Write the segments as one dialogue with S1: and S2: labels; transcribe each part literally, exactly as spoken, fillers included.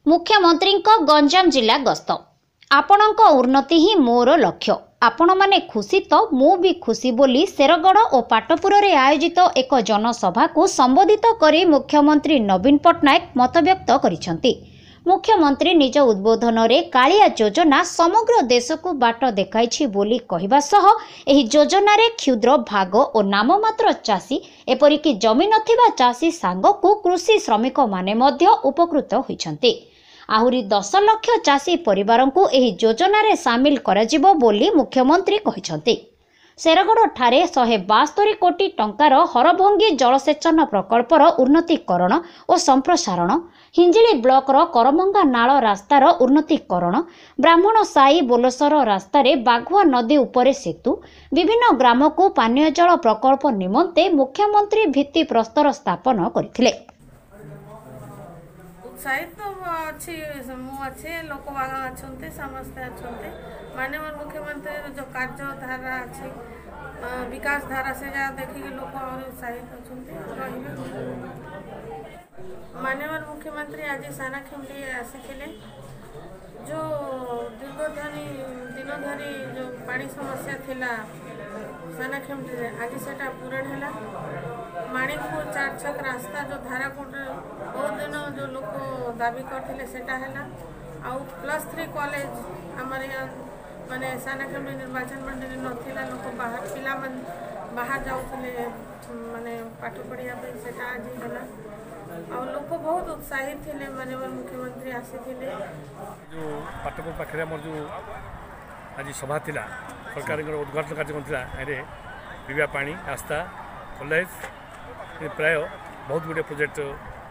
S1: मुख्यमंत्री गंजाम जिला गस्त आपणक उन्नति ही मोर लक्ष्य आपण माने खुशी तो मु भी खुशी बोली शेरगढ़ और पाटपुर रे आयोजित एक जनसभा को संबोधित करी मुख्यमंत्री नवीन पट्टनायक मतव्यक्त करिसेंती। मुख्यमंत्री निज उद्बोधन रे कालिया योजना समग्र देश को बाट देखाइछि बोली कहिबा सह एही योजना रे क्षुद्र भाग और नाममात्र चाषी एपरिकी जमी नथिबा चाषी सांग को कृषि श्रमिक माने मध्य उपकृत होइछन्ते। आहुरी दस लाख चाषी परिवार को एही योजना रे सामिल कराजिबो बोली मुख्यमंत्री कहिछन्ते। शेरगढ़ ठारे शहे बास्तरी कोटी टंकार हरभंगी जलसेचन प्रकल्पर उन्नतीकरण और संप्रसारण, हिंजिली ब्लॉकर करमंगा नाल रास्तार उन्नतीकरण, ब्राह्मण साई बोलसर रास्तार बाघुआ नदी उपरे सेतु, विभिन्न ग्राम को पानीय जल प्रकल्प निमंते मुख्यमंत्री भित्ति प्रस्तर स्थापन करथिले।
S2: उत्साहित तो अच्छी समूह अच्छे लोक बाग अच्छे समस्ते अच्छे माननीय मुख्यमंत्री जो कार्यधारा अच्छी विकास धारा से जहाँ देखिए लोक और उत्साहित अच्छा। माननीय मुख्यमंत्री आज सानाखेमडी आसी जो दीर्घ धरी दिन धरी जो पानी समस्या थिला सानाखेमडी आज से पूरण है। माणिकपुर चार छक रास्ता जो धाराकोट बहुत दिन जो लोग दाबी करते सेटा है आउ प्लस थ्री कॉलेज आमर यहाँ माने सानाखेमडी निर्वाचन मंडली नथिला लोक बाहर पिला बाहर जाऊले माने पाठ पढ़िया सेटा आज है आ लोक बहुत उत्साहित थे। माननीय मुख्यमंत्री आसी
S3: जो पाटपुर पाखे आम जो आज सभा थिला सरकार उद्घाटन कार्यक्रम थिला एरे पीवा पानी रास्ता कॉलेज प्राय बहुत गुड़े प्रोजेक्ट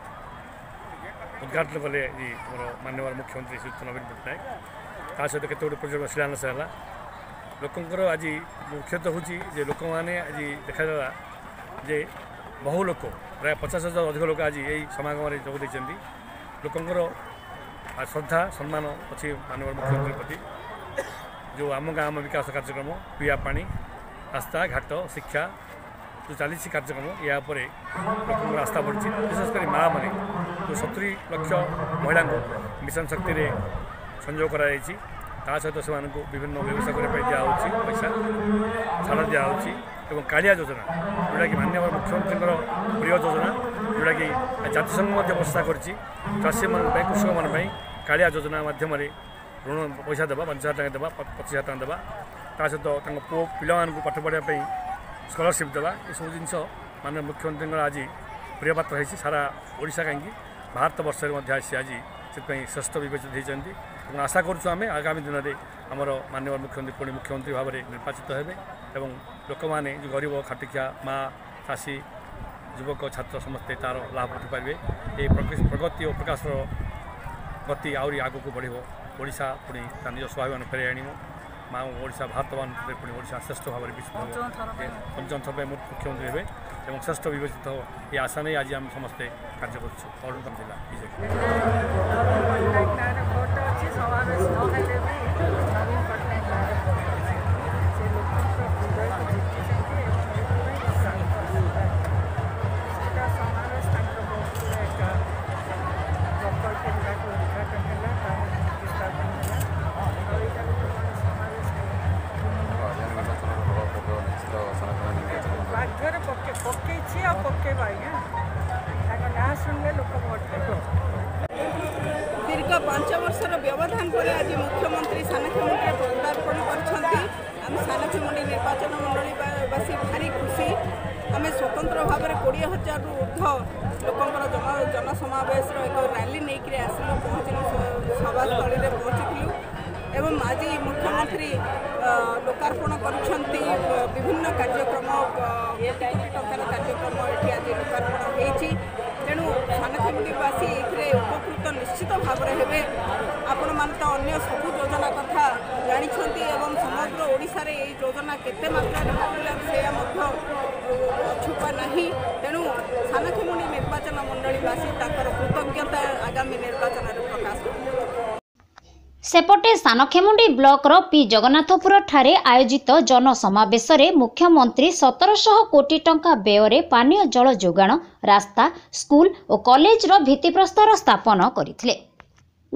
S3: उद्घाटन कले माननीय मुख्यमंत्री श्री नवीन पट्टनायक ता सहित केत गुड़े प्रोजेक्ट शिलान्यास है। लोकंर आज मुख्यतः हूँ लोक मैंने आज देखा जे बहु लोक प्राय पचास हजार अधिक लोक आज यही समागम में जोग देते लोकंर श्रद्धा सम्मान अच्छी माननीय मुख्यमंत्री प्रति जो आम गाँव विकास कार्यक्रम पीवा पानी रास्ता घाट शिक्षा जो चली कार्यक्रम या लोक आस्था बढ़ी विशेषकर माँ मैंने जो सतुरी लक्ष महिला को मिशन शक्ति रे संयोग कराई सहित से विभिन्न व्यवसाय करने दिखाई पैसा छाड़ दिखाई और कालिया योजना जोटा कि माननीय मुख्यमंत्री प्रिय योजना जोटा कि जातिसंघ प्रस्ताव करसी कृषक मान कालिया योजना मध्यम ऋण पैसा देवा पांच हजार टाँग देवा पचिश हजार टाँग देवा ता सहित पुओ पिला पाठ पढ़ाई स्कॉलरशिप देवा ये सब जिन माननीय मुख्यमंत्री आज प्रिय पात्र है सारा ओडिशा कहीं भारत वर्ष आज से श्रेष्ठ विवेचित होती और आशा करुँ आगामी दिन में आमर माननीय मुख्यमंत्री पुणी मुख्यमंत्री भाव में निर्वाचित हेबे और लोक मैंने जो गरीब खाटिकिया माँ चाषी युवक छात्र समस्ते तार लाभ उठिपारे ये प्रगति और प्रकाश गति आहरी आग को बढ़ ओडिशा पुणी निज स्वाभिमान फेर आण माँ ओडिशा भारतवान पुणी ओडिशा श्रेष्ठ भाव में पंचम थर मुख्यमंत्री हे और श्रेष्ठ विवेचित ये आशा नहीं आज आम समस्ते कार्य कर
S4: दीर्घ पांच वर्षर व्यवधान पर आज मुख्यमंत्री सानाखेमडी पदार्पण कर सानाखेमडी निर्वाचन मंडलीवासी भारी खुशी आम स्वतंत्र भाव में कोड़े हजार रु ऊर्ध लोकंर जन जनसमावेश एक रैली नहीं आसलु पहुँचलु सभास्थल में पहुँचलु एवं आज मुख्यमंत्री लोकार्पण करछंती विभिन्न कार्यक्रम टंकार कार्यक्रम ये आज लोकार्पण होती तेणु सानाखेमडीवासी ये उपकृत निश्चित भाव में हेबे। आपण मान तो अन्य सबू योजना कथा जानी एवं समग्र ओडिशा रे ये योजना केते मात्रा से छुपा नहीं तेणु सानाखेमडी निर्वाचन मंडलीवासी ताकर कृतज्ञता आगामी निर्वाचन में प्रकाश।
S1: सेपटे सानखेमुंडी ब्लॉकर पी जगन्नाथपुर ठारे आयोजित जनसमावेश रे मुख्यमंत्री सतरशह कोटी टंका व्यय पानीय जल जोगाण रास्ता स्कूल और कॉलेज रो भित्तिप्रस्तर स्थापन करथिले।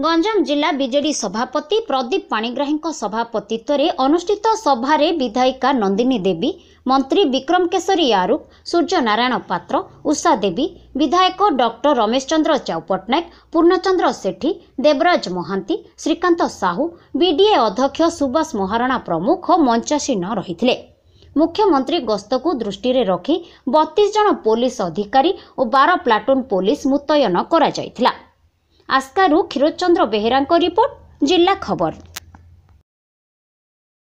S1: गंजाम जिला बीजेडी सभापति प्रदीप पाणिग्राही सभापतित्व अनुष्ठित सभारे विधायिका नंदिनी देवी, मंत्री विक्रम केशरी आरुख, सूर्य नारायण पात्र, उषा देवी, विधायक डॉक्टर रमेश चंद्र चाउपटनायक, पूर्णचंद्र सेठी, देवराज महांती, श्रीकांत साहू, बीडीए अध्यक्ष सुभाष महाराणा प्रमुख मंचासीन रहिथिले। मुख्यमंत्री गस्त को दृष्टि रे रखी बत्तीस जन पुलिस अधिकारी और बारह प्लाटून पुलिस मुतयन करा जायथिला। आस्कारू क्षीरोद चंद्र बेहेरा रिपोर्ट, जिला खबर।